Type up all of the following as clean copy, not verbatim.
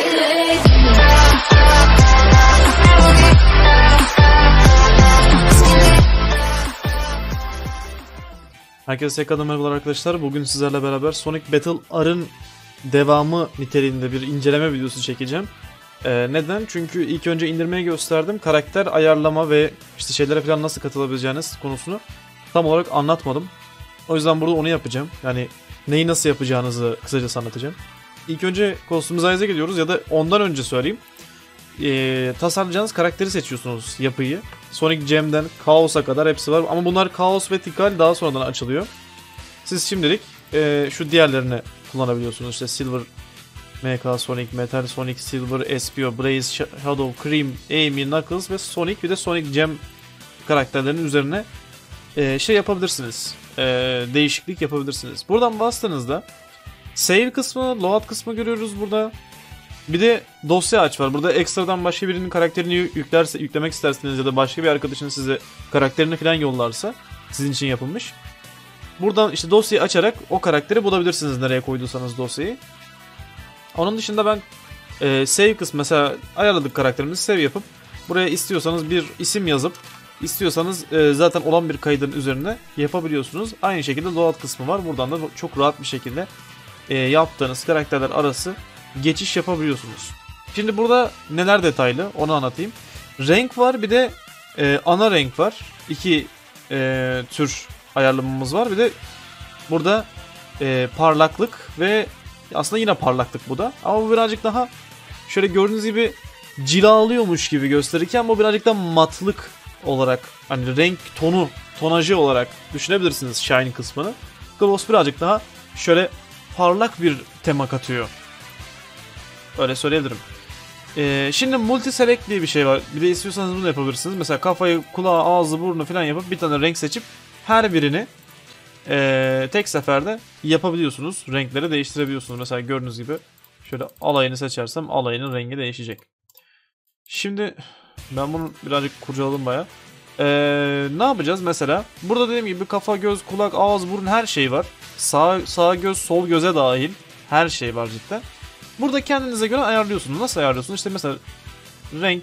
Herkese tekrardan merhabalar arkadaşlar. Bugün sizlerle beraber Sonic Battle R'ın devamı niteliğinde bir inceleme videosu çekeceğim. Neden? Çünkü ilk önce indirmeyi gösterdim. Karakter ayarlama ve işte şeylere falan nasıl katılabileceğiniz konusunu tam olarak anlatmadım. O yüzden burada onu yapacağım. Yani neyi nasıl yapacağınızı kısaca anlatacağım. İlk önce Customize'a gidiyoruz ya da ondan önce söyleyeyim. Tasarlayacağınız karakteri seçiyorsunuz, yapıyı. Sonic Gem'den Chaos'a kadar hepsi var ama bunlar Chaos ve Tikal daha sonradan açılıyor. Siz şimdilik şu diğerlerini kullanabiliyorsunuz. İşte Silver, MK Sonic, Metal Sonic, Silver, Espio, Blaze, Shadow, Cream, Amy, Knuckles ve Sonic, bir de Sonic Gem karakterlerinin üzerine şey yapabilirsiniz. Değişiklik yapabilirsiniz. Buradan bastığınızda save kısmı, load kısmı görüyoruz burada. Bir de dosya aç var. Burada ekstradan başka birinin karakterini yüklemek isterseniz ya da başka bir arkadaşın size karakterini falan yollarsa sizin için yapılmış. Buradan işte dosyayı açarak o karakteri bulabilirsiniz nereye koyduysanız dosyayı. Onun dışında ben save kısmı, mesela ayarladık karakterimizi, save yapıp buraya istiyorsanız bir isim yazıp istiyorsanız zaten olan bir kaydın üzerine yapabiliyorsunuz. Aynı şekilde load kısmı var. Buradan da çok rahat bir şekilde yaptığınız karakterler arası geçiş yapabiliyorsunuz. Şimdi burada neler detaylı onu anlatayım. Renk var, bir de ana renk var. İki tür ayarlamamız var. Bir de burada parlaklık ve aslında yine parlaklık bu da. Ama bu birazcık daha şöyle gördüğünüz gibi cilalıyormuş gibi gösterirken bu birazcık da matlık olarak, hani renk tonu, tonajı olarak düşünebilirsiniz shine kısmını. Gloss birazcık daha şöyle parlak bir tema katıyor. Öyle söyleyebilirim. Şimdi multi select diye bir şey var. Bir de istiyorsanız bunu yapabilirsiniz. Mesela kafayı, kulağı, ağzı, burnu falan yapıp bir tane renk seçip her birini tek seferde yapabiliyorsunuz. Renkleri değiştirebiliyorsunuz. Mesela gördüğünüz gibi şöyle alayını seçersem alayının rengi değişecek. Şimdi ben bunu birazcık kurcaladım baya. Ne yapacağız mesela? Burada dediğim gibi kafa, göz, kulak, ağız, burun her şey var. Sağ göz, sol göze dahil her şey var cidden. Burada kendinize göre ayarlıyorsunuz. Nasıl ayarlıyorsunuz? İşte mesela renk,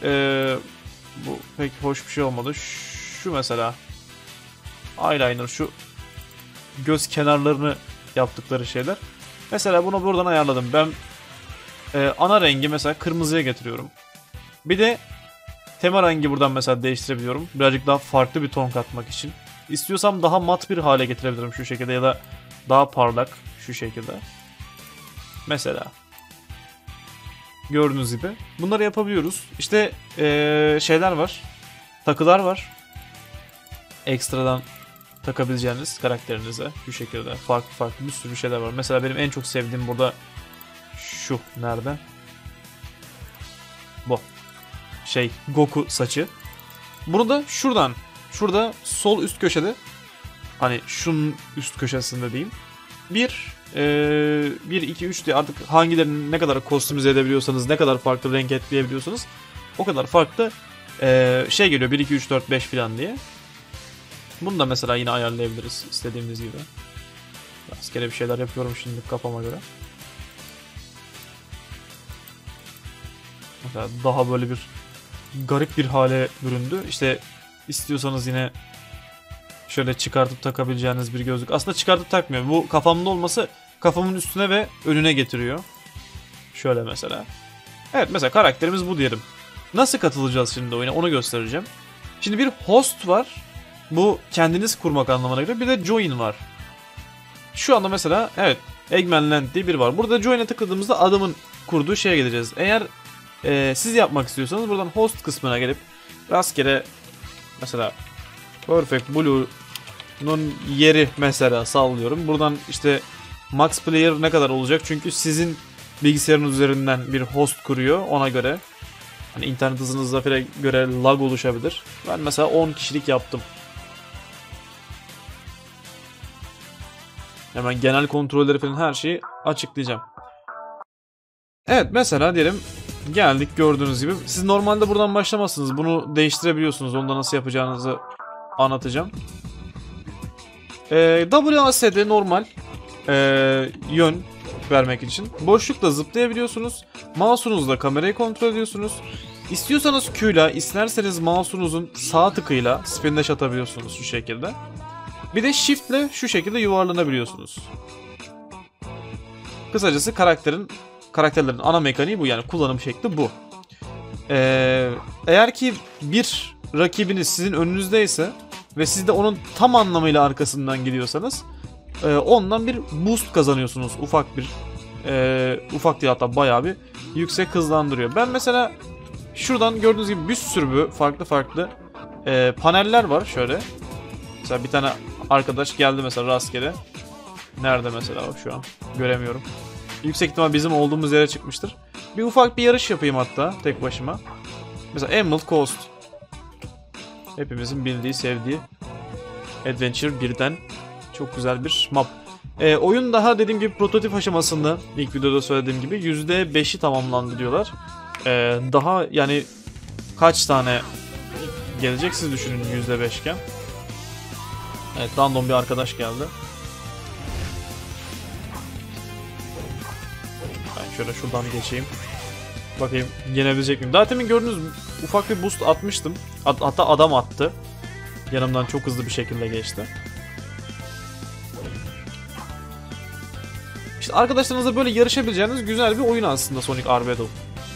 bu pek hoş bir şey olmadı. Şu mesela eyeliner, şu göz kenarlarını yaptıkları şeyler. Mesela bunu buradan ayarladım. Ben ana rengi mesela kırmızıya getiriyorum. Bir de tema rengi buradan mesela değiştirebiliyorum. Birazcık daha farklı bir ton katmak için. İstiyorsam daha mat bir hale getirebilirim şu şekilde ya da daha parlak şu şekilde. Mesela gördüğünüz gibi bunları yapabiliyoruz. İşte şeyler var, takılar var, ekstradan takabileceğiniz karakterinize şu şekilde farklı bir sürü şeyler var. Mesela benim en çok sevdiğim burada şu, nerede? Bu şey, Goku saçı. Bunu da şurada sol üst köşede, hani şunun üst köşesinde diyeyim. 1, 2, 3 diye artık hangilerini ne kadar kostümize edebiliyorsanız, ne kadar farklı renk ekleyebiliyorsanız o kadar farklı şey geliyor. 1, 2, 3, 4, 5 falan diye. Bunu da mesela yine ayarlayabiliriz istediğimiz gibi. Rastgele bir şeyler yapıyorum şimdi kafama göre. Mesela daha böyle bir garip bir hale büründü. İşte istiyorsanız yine şöyle çıkartıp takabileceğiniz bir gözlük. Aslında çıkartıp takmıyorum. Bu kafamda olması kafamın üstüne ve önüne getiriyor. Şöyle mesela. Evet, mesela karakterimiz bu diyelim. Nasıl katılacağız şimdi oyuna onu göstereceğim. Şimdi bir host var. Bu kendiniz kurmak anlamına geliyor. Bir de join var. Şu anda mesela evet, Eggman Land diye biri var. Burada join'e tıkladığımızda adamın kurduğu şeye gideceğiz. Eğer siz yapmak istiyorsanız buradan host kısmına gelip rastgele mesela Perfect Blue'nun yeri mesela sallıyorum. Buradan işte max player ne kadar olacak? Çünkü sizin bilgisayarın üzerinden bir host kuruyor. Ona göre hani internet hızınıza göre lag oluşabilir. Ben mesela 10 kişilik yaptım. Hemen genel kontrolleri falan her şeyi açıklayacağım. Evet, mesela diyelim geldik, gördüğünüz gibi. Siz normalde buradan başlamazsınız. Bunu değiştirebiliyorsunuz. Onu da nasıl yapacağınızı anlatacağım. WASD normal yön. destek vermek için. Boşlukla zıplayabiliyorsunuz. Mouse'unuzla kamerayı kontrol ediyorsunuz. İstiyorsanız Q'yla, isterseniz mouse'unuzun sağ tıkıyla spin dash atabiliyorsunuz şu şekilde. Bir de shift'le şu şekilde yuvarlanabiliyorsunuz. Kısacası karakterlerin ana mekaniği bu, yani kullanım şekli bu. Eğer ki bir rakibiniz sizin önünüzdeyse ve siz de onun tam anlamıyla arkasından gidiyorsanız ondan bir boost kazanıyorsunuz. Ufak değil, hatta bayağı bir yüksek hızlandırıyor. Ben mesela şuradan gördüğünüz gibi bir sürü farklı paneller var şöyle. Mesela bir tane arkadaş geldi mesela rastgele. Nerede mesela o, şu an göremiyorum. Yüksek ihtimal bizim olduğumuz yere çıkmıştır. Bir ufak bir yarış yapayım hatta tek başıma. Mesela Emerald Coast. Hepimizin bildiği, sevdiği Adventure 1'den çok güzel bir map. Oyun daha dediğim gibi prototip aşamasında, ilk videoda söylediğim gibi %5'i tamamlandı diyorlar. Daha yani kaç tane gelecek siz düşünün %5 iken. Evet, random bir arkadaş geldi. Ben şöyle şuradan geçeyim. Bakayım yenebilecek miyim? Daha demin gördüğünüz ufak bir boost atmıştım. Hatta adam attı. Yanımdan çok hızlı bir şekilde geçti. İşte arkadaşlarınızla böyle yarışabileceğiniz güzel bir oyun aslında Sonic R Battle.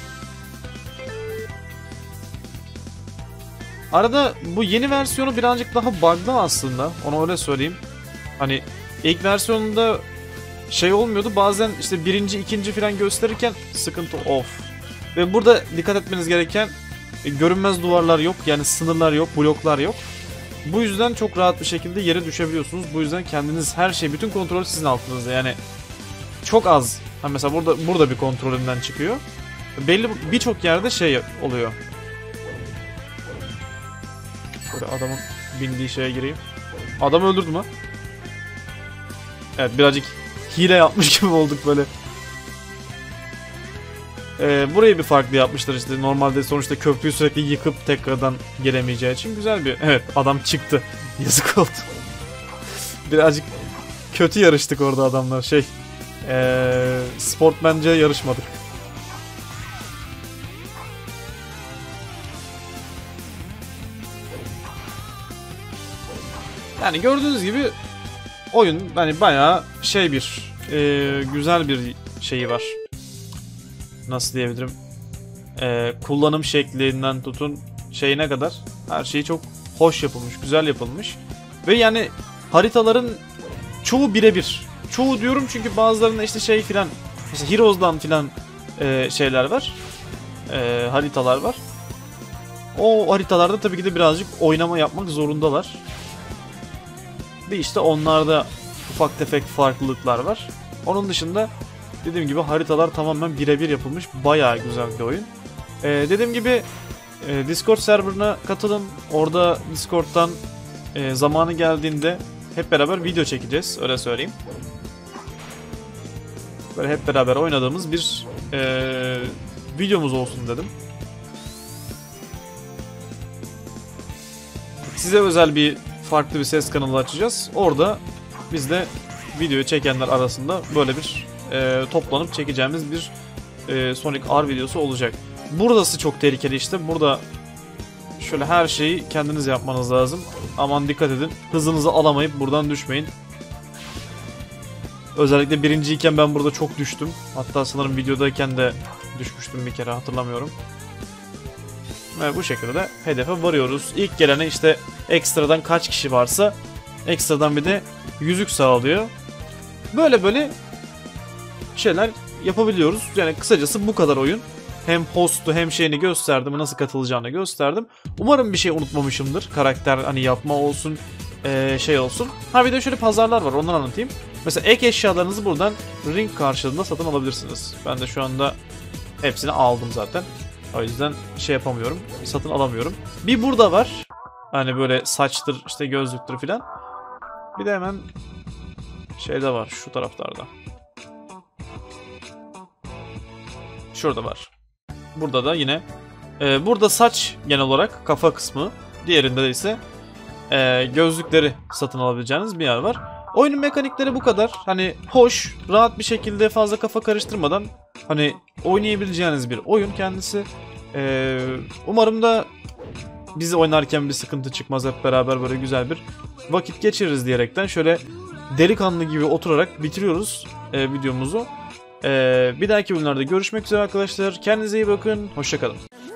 Arada bu yeni versiyonu birazcık daha bug'lı aslında. Onu öyle söyleyeyim. Hani ilk versiyonunda şey olmuyordu. Bazen işte birinci, ikinci falan gösterirken sıkıntı of. Ve burada dikkat etmeniz gereken görünmez duvarlar yok. Yani sınırlar yok, bloklar yok. Bu yüzden çok rahat bir şekilde yere düşebiliyorsunuz. Bu yüzden kendiniz her şey, bütün kontrol sizin altınızda. Yani çok az. Hani mesela burada bir kontrolünden çıkıyor. Belli birçok yerde şey oluyor. Böyle adamın bindiği şeye gireyim. Adamı öldürdüm ha. Evet, birazcık hile yapmış gibi olduk böyle. Burayı bir farklı yapmışlar işte. Normalde sonuçta köprüyü sürekli yıkıp tekrardan gelemeyeceği için güzel bir... Evet, adam çıktı. Yazık oldu. Birazcık kötü yarıştık orada adamlar. Sportmence yarışmadık. Yani gördüğünüz gibi oyun hani bayağı güzel bir şeyi var. Nasıl diyebilirim? Kullanım şeklinden tutun şeyine kadar her şeyi çok hoş yapılmış, güzel yapılmış. Ve yani haritaların çoğu birebir. Çoğu diyorum çünkü bazılarında işte filan, mesela Heroes'dan filan şeyler var. Haritalar var. O haritalarda tabii ki de birazcık oynama yapmak zorundalar. Ve işte onlarda ufak tefek farklılıklar var. Onun dışında dediğim gibi haritalar tamamen birebir yapılmış. Bayağı güzel bir oyun. Dediğim gibi Discord serverına katılın. Orada Discord'dan zamanı geldiğinde hep beraber video çekeceğiz. Öyle söyleyeyim. Böyle hep beraber oynadığımız bir videomuz olsun dedim. Size özel farklı bir ses kanalı açacağız. Orada biz de videoyu çekenler arasında böyle bir toplanıp çekeceğimiz bir Sonic R videosu olacak. Buradası çok tehlikeli işte. Burada şöyle her şeyi kendiniz yapmanız lazım. Aman dikkat edin. Hızınızı alamayıp buradan düşmeyin. Özellikle birinciyken ben burada çok düştüm. Hatta sanırım videodayken de düşmüştüm bir kere, hatırlamıyorum. Ve bu şekilde de hedefe varıyoruz. İlk gelene işte ekstradan kaç kişi varsa ekstradan bir de yüzük sağlıyor. Böyle şeyler yapabiliyoruz. Yani kısacası bu kadar oyun. Hem host'u hem şeyini gösterdim, nasıl katılacağını gösterdim. Umarım bir şey unutmamışımdır. Karakter hani yapma olsun, şey olsun. Bir de şöyle pazarlar var, ondan anlatayım. Mesela ek eşyalarınızı buradan ring karşılığında satın alabilirsiniz. Ben de şu anda hepsini aldım zaten. O yüzden şey yapamıyorum, satın alamıyorum. Bir burada var. Hani böyle saçtır, işte gözlüktür filan. Bir de hemen şeyde var, şu taraflarda. Şurada var. Burada da yine burada saç genel olarak kafa kısmı. Diğerinde de ise gözlükleri satın alabileceğiniz bir yer var. Oyunun mekanikleri bu kadar. Hani hoş, rahat bir şekilde fazla kafa karıştırmadan hani oynayabileceğiniz bir oyun kendisi. Umarım da biz oynarken bir sıkıntı çıkmaz, hep beraber böyle güzel bir vakit geçiririz diyerekten şöyle delikanlı gibi oturarak bitiriyoruz videomuzu. Bir dahaki bölümlerde görüşmek üzere arkadaşlar. Kendinize iyi bakın. Hoşça kalın.